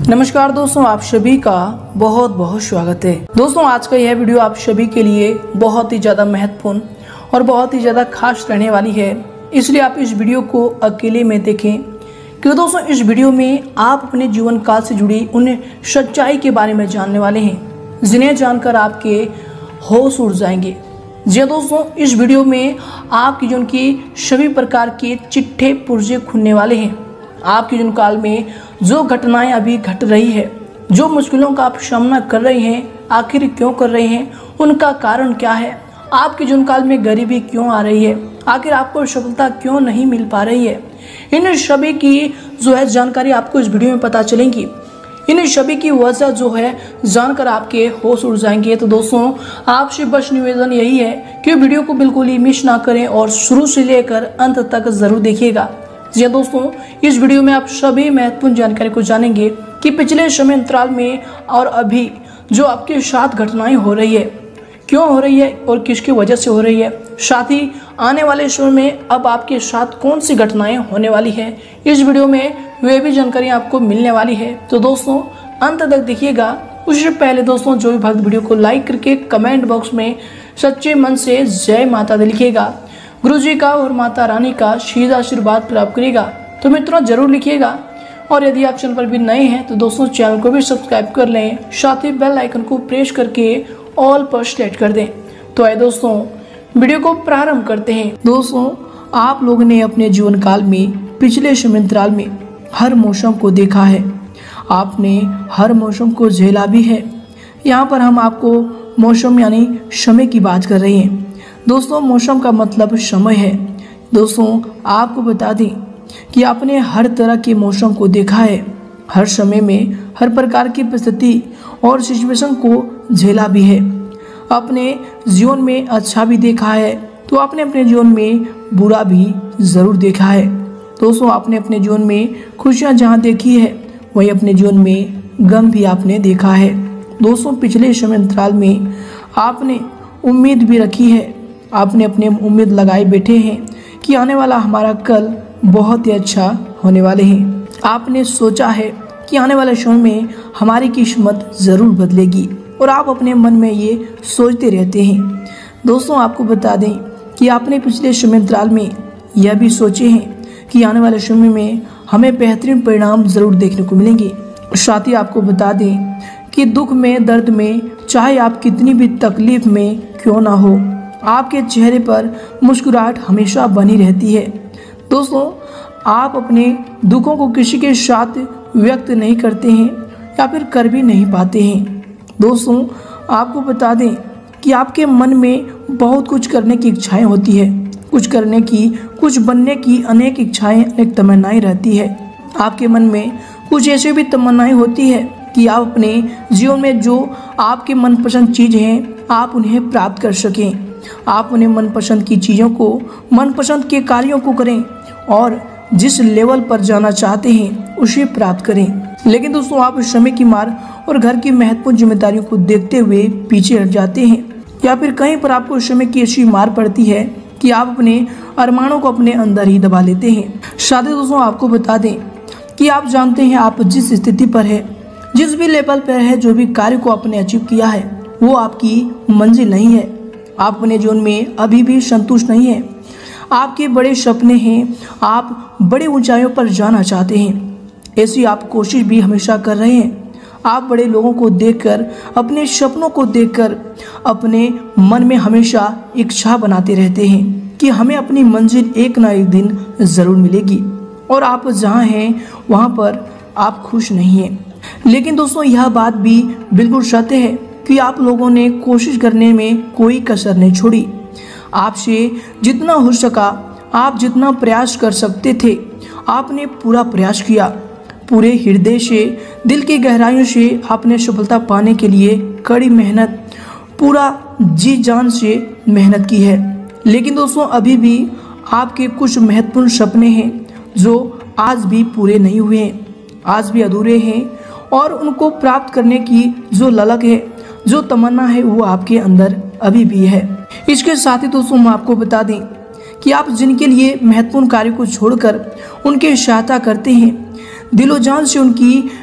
नमस्कार दोस्तों, आप सभी का बहुत बहुत स्वागत है। दोस्तों, आज का यह वीडियो आप सभी के लिए बहुत ही ज़्यादा महत्वपूर्ण और बहुत ही ज़्यादा खास रहने वाली है, इसलिए आप इस वीडियो को अकेले में देखें। क्योंकि दोस्तों, इस वीडियो में आप अपने जीवन काल से जुड़ी उन सच्चाई के बारे में जानने वाले हैं जिन्हें जानकर आपके होश उड़ जाएंगे। जी दोस्तों, इस वीडियो में आपके जीवन की सभी प्रकार के चिट्ठे पुर्जे खुलने वाले हैं। आपके जीवन काल में जो घटनाएं अभी घट रही है, जो मुश्किलों का आप सामना कर रहे हैं, आखिर क्यों कर रहे हैं, उनका कारण क्या है, आपके जीवन काल में गरीबी क्यों आ रही है, आखिर आपको सफलता क्यों नहीं मिल पा रही है, इन सभी की जो है जानकारी आपको इस वीडियो में पता चलेगी। इन सभी की वजह जो है जानकर आपके होश उड़ जाएंगे। तो दोस्तों, आपसे बस निवेदन यही है कि वीडियो को बिल्कुल ही मिस ना करें और शुरू से लेकर अंत तक जरूर देखिएगा। जी दोस्तों, इस वीडियो में आप सभी महत्वपूर्ण जानकारी को जानेंगे कि पिछले समय अंतराल में और अभी जो आपके साथ घटनाएं हो रही है, क्यों हो रही है और किसकी वजह से हो रही है, साथ ही आने वाले समय में अब आपके साथ कौन सी घटनाएं होने वाली है, इस वीडियो में वे भी जानकारी आपको मिलने वाली है। तो दोस्तों, अंत तक देखिएगा। उससे पहले दोस्तों, जो भी भक्त वीडियो को लाइक करके कमेंट बॉक्स में सच्चे मन से जय माता दी लिखिएगा, गुरुजी का और माता रानी का सीधा आशीर्वाद प्राप्त करेगा। तो मित्रों, जरूर लिखिएगा। और यदि आप चैनल पर भी नए हैं तो दोस्तों, चैनल को भी सब्सक्राइब कर लें, साथ ही बेल आइकन को प्रेस करके ऑल पर सेलेक्ट कर दें। तो आइए दोस्तों, वीडियो को प्रारंभ करते हैं। दोस्तों, आप लोगों ने अपने जीवन काल में पिछले समय अंतराल में हर मौसम को देखा है, आपने हर मौसम को झेला भी है। यहाँ पर हम आपको मौसम यानी समय की बात कर रहे हैं। दोस्तों, मौसम का मतलब समय है। दोस्तों, आपको बता दें कि आपने हर तरह के मौसम को देखा है, हर समय में हर प्रकार की परिस्थिति और सिचुएशन को झेला भी है। अपने जीवन में अच्छा भी देखा है तो आपने अपने जीवन में बुरा भी ज़रूर देखा है। दोस्तों, आपने अपने जीवन में खुशियाँ जहाँ देखी है, वहीं अपने जीवन में गम भी आपने देखा है। दोस्तों, पिछले समय अंतराल में आपने उम्मीद भी रखी है, आपने अपने उम्मीद लगाए बैठे हैं कि आने वाला हमारा कल बहुत ही अच्छा होने वाले हैं। आपने सोचा है कि आने वाले समय में हमारी किस्मत ज़रूर बदलेगी और आप अपने मन में ये सोचते रहते हैं। दोस्तों, आपको बता दें कि आपने पिछले समय अंतराल में यह भी सोचे हैं कि आने वाले समय में हमें बेहतरीन परिणाम ज़रूर देखने को मिलेंगे। साथ ही आपको बता दें कि दुख में, दर्द में, चाहे आप कितनी भी तकलीफ में क्यों ना हो, आपके चेहरे पर मुस्कुराहट हमेशा बनी रहती है। दोस्तों, आप अपने दुखों को किसी के साथ व्यक्त नहीं करते हैं या फिर कर भी नहीं पाते हैं। दोस्तों, आपको बता दें कि आपके मन में बहुत कुछ करने की इच्छाएं होती है, कुछ करने की, कुछ बनने की अनेक इच्छाएं, अनेक तमन्नाएं रहती है। आपके मन में कुछ ऐसे भी तमन्नाएं होती है कि आप अपने जीवन में जो आपके मनपसंद चीज़ हैं, आप उन्हें प्राप्त कर सकें। आप उन्हें मनपसंद की चीज़ों को, मनपसंद के कार्यों को करें और जिस लेवल पर जाना चाहते हैं उसे प्राप्त करें। लेकिन दोस्तों, आप समय की मार और घर की महत्वपूर्ण जिम्मेदारियों को देखते हुए पीछे हट जाते हैं, या फिर कहीं पर आपको समय की ऐसी मार पड़ती है कि आप अपने अरमानों को अपने अंदर ही दबा लेते हैं। साथ ही दोस्तों, आपको बता दें कि आप जानते हैं आप जिस स्थिति पर है, जिस भी लेवल पर है, जो भी कार्य को आपने अचीव किया है, वो आपकी मंजिल नहीं है। आप अपने जीवन में अभी भी संतुष्ट नहीं हैं। आपके बड़े सपने हैं, आप बड़े ऊंचाइयों पर जाना चाहते हैं, ऐसी आप कोशिश भी हमेशा कर रहे हैं। आप बड़े लोगों को देखकर, अपने सपनों को देखकर अपने मन में हमेशा इच्छा बनाते रहते हैं कि हमें अपनी मंजिल एक ना एक दिन ज़रूर मिलेगी, और आप जहाँ हैं वहाँ पर आप खुश नहीं हैं। लेकिन दोस्तों, यह बात भी बिल्कुल सत्य है कि आप लोगों ने कोशिश करने में कोई कसर नहीं छोड़ी। आपसे जितना हो सका, आप जितना प्रयास कर सकते थे, आपने पूरा प्रयास किया। पूरे हृदय से, दिल की गहराइयों से आपने सफलता पाने के लिए कड़ी मेहनत, पूरा जी जान से मेहनत की है। लेकिन दोस्तों, अभी भी आपके कुछ महत्वपूर्ण सपने हैं जो आज भी पूरे नहीं हुए हैं, आज भी अधूरे हैं, और उनको प्राप्त करने की जो ललक है, जो तमन्ना है, वो आपके अंदर अभी भी है। इसके साथ ही दोस्तों, हम आपको बता दें कि आप जिनके लिए महत्वपूर्ण कार्य को छोड़कर उनकी सहायता करते हैं, दिलो जान से उनकी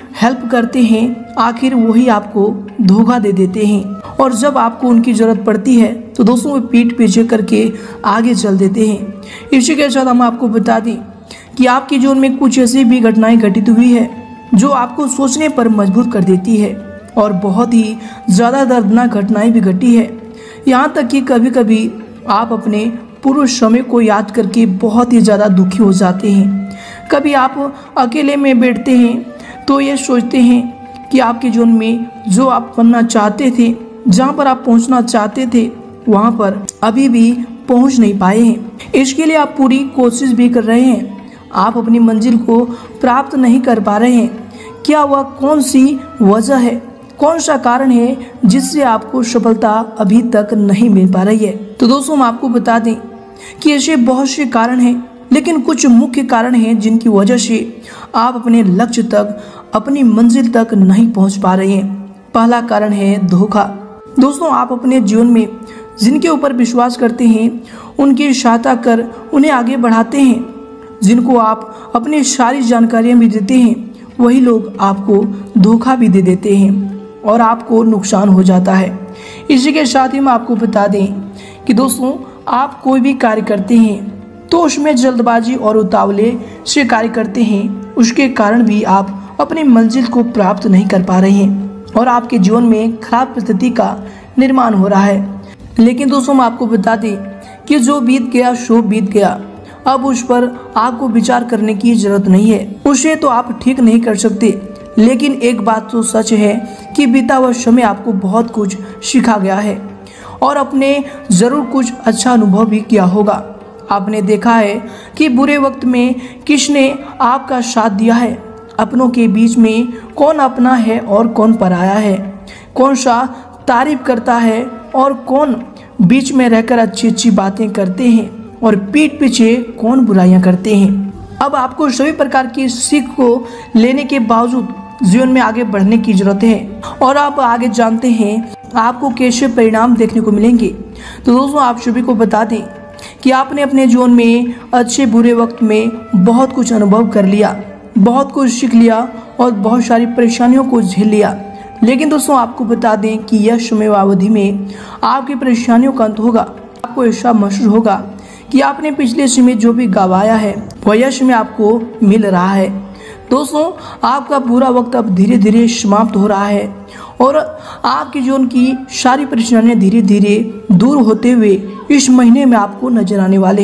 हेल्प करते हैं, आखिर वही आपको धोखा दे देते हैं। और जब आपको उनकी ज़रूरत पड़ती है तो दोस्तों वो पीठ पीछे करके आगे चल देते हैं। इसी के साथ हम आपको बता दें कि आपके जीवन में कुछ ऐसी भी घटनाएं घटित हुई है जो आपको सोचने पर मजबूर कर देती है, और बहुत ही ज़्यादा दर्दनाक घटनाएं भी घटी है। यहाँ तक कि कभी कभी आप अपने पूर्व समय को याद करके बहुत ही ज़्यादा दुखी हो जाते हैं। कभी आप अकेले में बैठते हैं तो ये सोचते हैं कि आपके जीवन में जो आप बनना चाहते थे, जहाँ पर आप पहुँचना चाहते थे, वहाँ पर अभी भी पहुँच नहीं पाए हैं। इसके लिए आप पूरी कोशिश भी कर रहे हैं, आप अपनी मंजिल को प्राप्त नहीं कर पा रहे हैं। क्या वह कौन सी वजह है, कौन सा कारण है जिससे आपको सफलता अभी तक नहीं मिल पा रही है? तो दोस्तों हम आपको बता दें कि ऐसे बहुत से कारण हैं, लेकिन कुछ मुख्य कारण हैं जिनकी वजह से आप अपने लक्ष्य तक, अपनी मंजिल तक नहीं पहुंच पा रहे हैं। पहला कारण है धोखा। दोस्तों आप अपने जीवन में जिनके ऊपर विश्वास करते हैं, उनकी सहायता कर उन्हें आगे बढ़ाते हैं, जिनको आप अपनी सारी जानकारियां भी देते हैं, वही लोग आपको धोखा भी दे देते हैं और आपको नुकसान हो जाता है। इसी के साथ ही मैं आपको बता दें कि दोस्तों आप कोई भी कार्य करते हैं तो उसमें जल्दबाजी और उतावले से कार्य करते हैं, उसके कारण भी आप अपनी मंजिल को प्राप्त नहीं कर पा रहे हैं और आपके जीवन में खराब परिस्थिति का निर्माण हो रहा है। लेकिन दोस्तों मैं आपको बता दें कि जो बीत गया सो बीत गया, अब उस पर आपको विचार करने की जरूरत नहीं है। उसे तो आप ठीक नहीं कर सकते, लेकिन एक बात तो सच है कि बीता हुआ समय आपको बहुत कुछ सिखा गया है और आपने जरूर कुछ अच्छा अनुभव भी किया होगा। आपने देखा है कि बुरे वक्त में किसने आपका साथ दिया है, अपनों के बीच में कौन अपना है और कौन पराया है, कौन सा तारीफ करता है और कौन बीच में रहकर अच्छी अच्छी बातें करते हैं और पीठ पीछे कौन बुराइयां करते हैं। अब आपको सभी प्रकार की सीख को लेने के बावजूद जीवन में आगे बढ़ने की जरूरत है और आप आगे जानते हैं आपको कैसे परिणाम देखने को मिलेंगे। तो दोस्तों आप सभी को बता दें कि आपने अपने जीवन में अच्छे बुरे वक्त में बहुत कुछ अनुभव कर लिया, बहुत कुछ सीख लिया और बहुत सारी परेशानियों को झेल लिया। लेकिन दोस्तों आपको बता दें कि यह समयावधि में आपकी परेशानियों का अंत होगा। आपको ऐसा महसूस होगा कि आपने पिछले समय जो भी गवाया है वह यह समय आपको मिल रहा है। दोस्तों आपका बुरा वक्त अब धीरे धीरे समाप्त हो रहा है और आपके जीवन की सारी परेशानियां धीरे धीरे दूर होते हुए इस महीने में आपको नजर आने वाले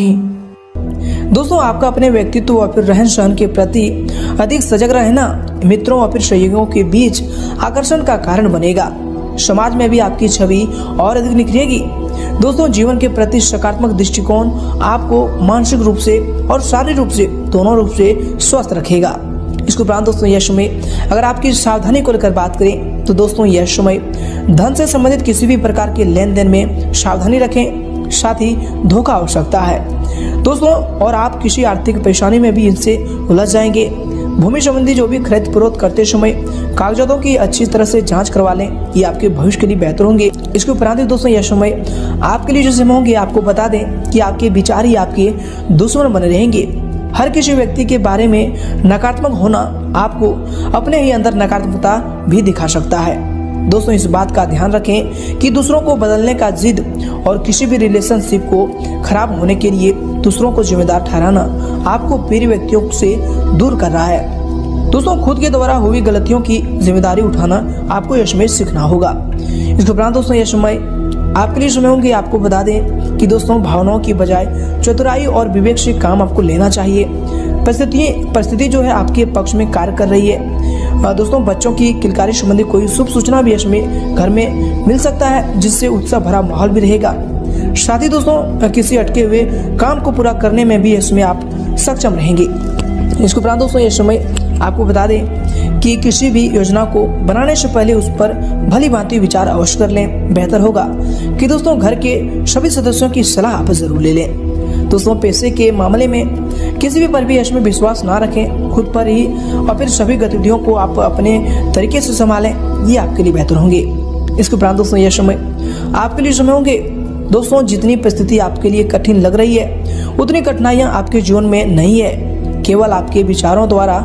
हैं। दोस्तों आपका अपने व्यक्तित्व और फिर रहन सहन के प्रति अधिक सजग रहना मित्रों और फिर सहयोगियों के बीच आकर्षण का कारण बनेगा। समाज में भी आपकी छवि और अधिक निखरेगी। दोस्तों जीवन के प्रति सकारात्मक दृष्टिकोण आपको मानसिक रूप से और शारीरिक रूप से दोनों रूप से स्वस्थ रखेगा। इसके उपरांत दोस्तों यह समय अगर आपकी सावधानी को लेकर बात करें तो दोस्तों यह समय धन से संबंधित किसी भी प्रकार के लेन देन में सावधानी रखें, साथ ही धोखा हो सकता है दोस्तों और आप किसी आर्थिक परेशानी में भी इनसे उलझ जाएंगे। भूमि संबंधी जो भी खरीद फरोख्त करते समय कागजातों की अच्छी तरह से जांच करवा लें, ये आपके भविष्य के लिए बेहतर होंगे। इसके उपरांत दोस्तों यह समय आपके लिए जो समय होंगे आपको बता दें कि आपके विचार ही आपके दुश्मन बने रहेंगे। हर किसी व्यक्ति के बारे में नकारात्मक होना आपको अपने ही अंदर नकारात्मकता भी दिखा सकता है। दोस्तों इस बात का ध्यान रखें कि दूसरों को बदलने का जिद और किसी भी रिलेशनशिप को खराब होने के लिए दूसरों को जिम्मेदार ठहराना आपको प्रिय व्यक्तियों से दूर कर रहा है। दोस्तों खुद के द्वारा हुई गलतियों की जिम्मेदारी उठाना आपको यह समय सीखना होगा। इसके उपरांत दोस्तों यह समय आपके लिए समय होंगे। आपको बता दें कि दोस्तों भावनाओं की बजाय चतुराई और विवेक से काम आपको लेना चाहिए। परिस्थिति जो है आपके पक्ष में कार्य कर रही है। दोस्तों बच्चों की किलकारी संबंधी कोई शुभ सूचना भी इसमें घर में मिल सकता है, जिससे उत्साह भरा माहौल भी रहेगा। साथ ही दोस्तों किसी अटके हुए काम को पूरा करने में भी इसमें आप सक्षम रहेंगे। इसके उपरांत दोस्तों ये समय आपको बता दें कि किसी भी योजना को बनाने से पहले उस पर भली भांति विचार अवश्य कर लें। बेहतर होगा कि दोस्तों घर के सभी सदस्यों की सलाह आप जरूर ले लें। दोस्तों पैसे के मामले में किसी भी परिवेश में विश्वास ना रखें, खुद पर ही और फिर सभी गतिविधियों को आप अपने तरीके से संभालें, ये आपके लिए बेहतर होंगे। इसके उपरांत दोस्तों यह समय आपके लिए समय होंगे। दोस्तों जितनी परिस्थिति आपके लिए कठिन लग रही है उतनी कठिनाइयां आपके जीवन में नहीं है। केवल आपके विचारों द्वारा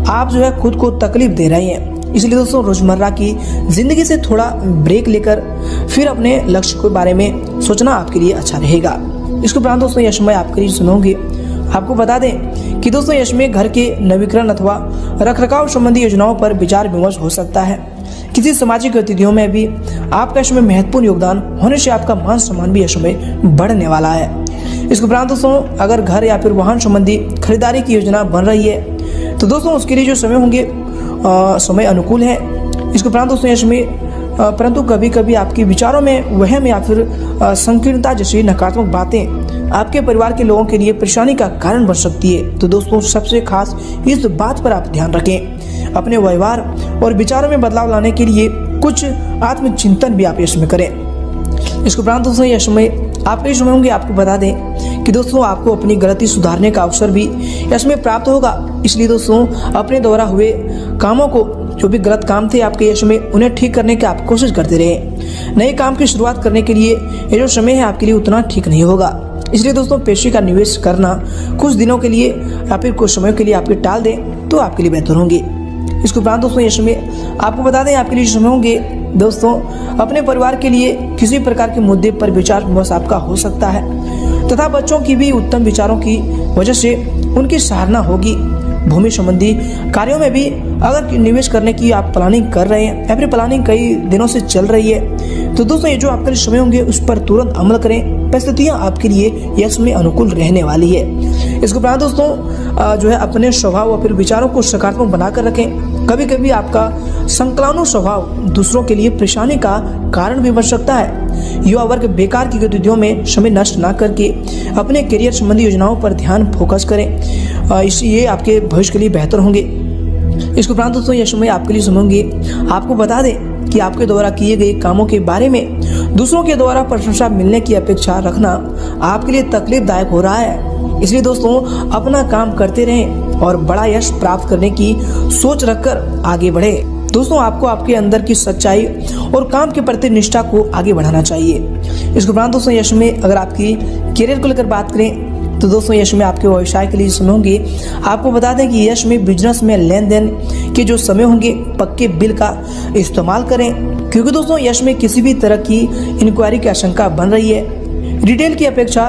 आप जो है खुद को तकलीफ दे रहे हैं। इसलिए दोस्तों रोजमर्रा की जिंदगी से थोड़ा ब्रेक लेकर फिर अपने लक्ष्य के बारे में सोचना आपके लिए अच्छा रहेगा। इसके उपरांत दोस्तों यह समय आपके लिए सुनोगे। आपको बता दें कि दोस्तों यश में घर के नवीकरण अथवा रखरखाव संबंधी योजनाओं पर विचार विमर्श हो सकता है। किसी सामाजिक गतिविधियों में भी आपका यश में महत्वपूर्ण योगदान होने से आपका मान सम्मान भी यश में बढ़ने वाला है। इसके उपरांत दोस्तों अगर घर या फिर वाहन संबंधी खरीदारी की योजना बन रही है तो दोस्तों उसके लिए जो समय होंगे समय अनुकूल है। इसके उपरांत दोस्तों यश में परंतु कभी कभी आपके विचारों में वहम या फिर संकीर्णता जैसी नकारात्मक बातें आपके परिवार के लोगों के लिए परेशानी का कारण बन सकती है। तो दोस्तों सबसे खास इस बात पर आप ध्यान रखें। अपने व्यवहार और विचारों में बदलाव लाने के लिए कुछ आत्मचिंतन भी आप इसमें करें। इसके उपरांत दोस्तों यह समय आपके समय होंगे। आपको बता दें कि दोस्तों आपको अपनी गलती सुधारने का अवसर भी इसमें प्राप्त होगा। इसलिए दोस्तों अपने द्वारा हुए कामों को, जो भी गलत काम थे आपके यश में, उन्हें ठीक करने की आप कोशिश करते रहे। नए काम की शुरुआत करने के लिए ये जो समय है आपके लिए उतना ठीक नहीं होगा। इसलिए दोस्तों पैसे का निवेश करना कुछ दिनों के लिए या फिर कुछ समय के लिए आपके टाल दें तो आपके लिए बेहतर होंगे। इसके उपरांत दोस्तों यश में आपको बता दें आपके लिए समय होंगे दोस्तों अपने परिवार के लिए किसी प्रकार के मुद्दे पर विचार विमर्श आपका हो सकता है तथा बच्चों की भी उत्तम विचारों की वजह से उनकी सराहना होगी। भूमि संबंधी कार्यों में भी अगर निवेश करने की आप प्लानिंग कर रहे हैं या फिर प्लानिंग कई दिनों से चल रही है तो दोस्तों ये जो आपके समय होंगे उस पर तुरंत अमल करें। परिस्थितियां आपके लिए यश में अनुकूल रहने वाली है। इसके उपरांत दोस्तों जो है अपने स्वभाव और फिर विचारों को सकारात्मक बनाकर रखें। कभी कभी आपका संकलानु स्वभाव दूसरों के लिए परेशानी का कारण भी बन सकता है। युवा वर्ग बेकार की गतिविधियों में समय नष्ट न करके अपने करियर संबंधी योजनाओं पर ध्यान फोकस करें। ये आपके भविष्य के लिए बेहतर होंगे। इसके उपरांत दोस्तों यह समय आपके लिए सुनेंगे। आपको बता दें कि आपके द्वारा किए गए कामों के बारे में दूसरों के द्वारा प्रशंसा मिलने की अपेक्षा रखना आपके लिए तकलीफदायक हो रहा है। इसलिए दोस्तों अपना काम करते रहें और बड़ा यश प्राप्त करने की सोच रखकर आगे बढ़े। दोस्तों आपको आपके अंदर की सच्चाई और काम के प्रति निष्ठा को आगे बढ़ाना चाहिए। इसके उपरांत दोस्तों यश में अगर आपकी करियर को लेकर बात करें तो दोस्तों यश में आपके व्यवसाय के लिए समय होंगे। आपको बता दें कि यश में बिजनेस में लेन देन के जो समय होंगे पक्के बिल का इस्तेमाल करें, क्योंकि दोस्तों यश में किसी भी तरह की इंक्वायरी की आशंका बन रही है। रिटेल की अपेक्षा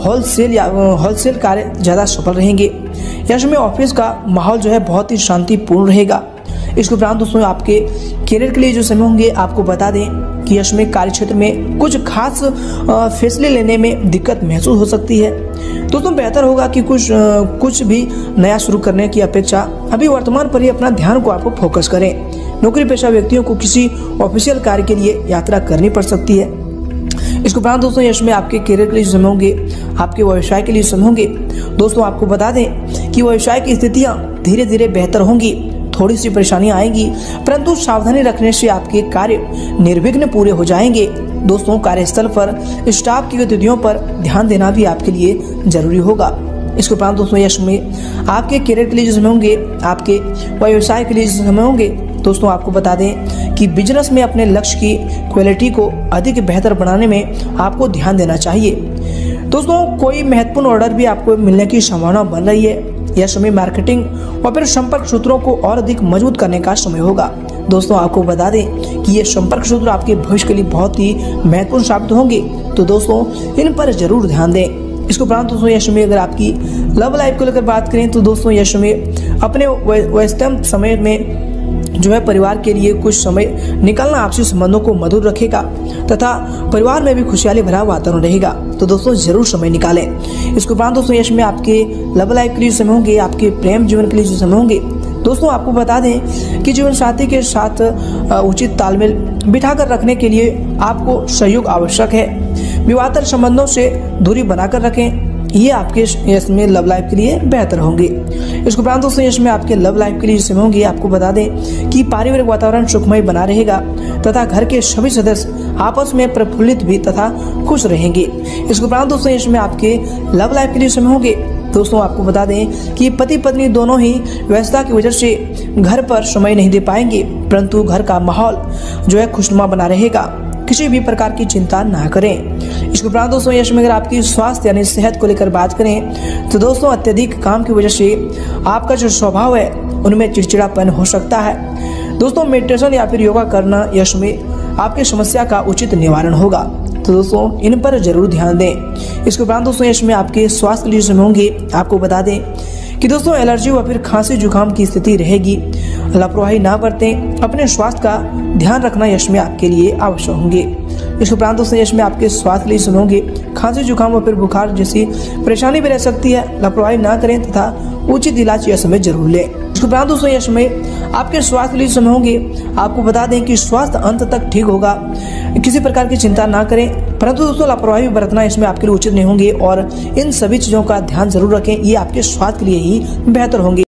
होलसेल कार्य ज़्यादा सफल रहेंगे। यश में ऑफिस का माहौल जो है बहुत ही शांतिपूर्ण रहेगा। इसके उपरांत दोस्तों आपके करियर के लिए जो समय होंगे आपको बता दें कि यश में कार्य क्षेत्र में कुछ खास फैसले लेने में दिक्कत महसूस हो सकती है। दोस्तों बेहतर होगा कि कुछ भी नया शुरू करने की अपेक्षा अभी वर्तमान पर ही अपना ध्यान को आपको फोकस करें। नौकरी पेशा व्यक्तियों को किसी ऑफिशियल कार्य के लिए यात्रा करनी पड़ सकती है। इसके उपरांत दोस्तों यश में आपके करियर के लिए समय होंगे, आपके व्यवसाय के लिए समय होंगे। दोस्तों आपको बता दें कि व्यवसाय की स्थितियां धीरे धीरे बेहतर होंगी। थोड़ी सी परेशानियां आएंगी परंतु सावधानी रखने से आपके कार्य निर्विघ्न पूरे हो जाएंगे। दोस्तों कार्यस्थल पर स्टाफ की गतिविधियों पर ध्यान देना भी आपके लिए जरूरी होगा। इसके उपरांत दोस्तों यश में आपके करियर के लिए जो समय होंगे, आपके व्यवसाय के लिए जो समय होंगे, दोस्तों आपको बता दें कि बिजनेस में अपने लक्ष्य की क्वालिटी को अधिक बेहतर बनाने में आपको ध्यान देना चाहिए। दोस्तों कोई महत्वपूर्ण ऑर्डर भी आपको मिलने की संभावना बन रही है। यह समय मार्केटिंग और फिर संपर्क सूत्रों को और अधिक मजबूत करने का समय होगा। दोस्तों आपको बता दें कि ये संपर्क सूत्र आपके भविष्य के लिए बहुत ही महत्वपूर्ण साबित होंगे, तो दोस्तों इन पर जरूर ध्यान दें। इसके उपरांत दोस्तों यश में अगर आपकी लव लाइफ को लेकर बात करें तो दोस्तों यश में अपने व्यस्तम समय में जो है परिवार के लिए कुछ समय निकालना आपसी संबंधों को मधुर रखेगा तथा परिवार में भी खुशहाली भरा वातावरण रहेगा। तो दोस्तों जरूर समय निकालें। इसके उपरांत दोस्तों यश में आपके लव लाइफ के लिए समय होंगे, आपके प्रेम जीवन के लिए जो समय होंगे। दोस्तों आपको बता दें कि जीवन साथी के साथ उचित तालमेल बिठाकर रखने के लिए आपको सहयोग आवश्यक है। विवादास्पद संबंधों से दूरी बनाकर रखें, ये आपके यश में लव लाइफ के लिए बेहतर होंगे। इसके उपरांत दोस्तों यश में आपके लव लाइफ के लिए समय होंगे। आपको बता दें कि पारिवारिक वातावरण सुखमय बना रहेगा तथा घर के सभी सदस्य आपस में प्रफुल्लित भी तथा खुश रहेंगे। इसके उपरांत दोस्तों यश में आपके लव लाइफ के लिए समय होंगे। दोस्तों आपको बता दें कि पति पत्नी दोनों ही व्यस्तता की वजह से घर पर समय नहीं दे पाएंगे, परंतु घर का माहौल जो है खुशनुमा बना रहेगा, किसी भी प्रकार की चिंता ना करें। इसके उपरांत दोस्तों यश में अगर आपकी स्वास्थ्य यानी सेहत को लेकर बात करें तो दोस्तों अत्यधिक काम की वजह से आपका जो स्वभाव है उनमें चिड़चिड़ापन हो सकता है। दोस्तों मेडिटेशन या फिर योगा करना यश में आपकी समस्या का उचित निवारण होगा, तो दोस्तों इन पर जरूर ध्यान दें। इसके उपरांत दोस्तों यश में आपके स्वास्थ्य के लिए समय होंगे, आपको बता दें कि दोस्तों एलर्जी या फिर खांसी जुकाम की स्थिति रहेगी। लापरवाही ना बरतें, अपने स्वास्थ्य का ध्यान रखना यश में आपके लिए आवश्यक होंगे। इसके उपरांत दोस्तों यश में आपके स्वास्थ्य के लिए समय होंगे, खांसी जुकाम और फिर बुखार जैसी परेशानी भी रह सकती है। लापरवाही ना करें तथा उचित इलाज यह समय जरूर लें। इसके उपरांत दोस्तों यश में आपके स्वास्थ्य के लिए समय होंगे, आपको बता दें कि स्वास्थ्य अंत तक ठीक होगा, किसी प्रकार की चिंता ना करें, परंतु दोस्तों लापरवाही बरतना इसमें आपके लिए उचित नहीं होंगे और इन सभी चीजों का ध्यान जरूर रखें, ये आपके स्वास्थ्य के लिए ही बेहतर होंगे।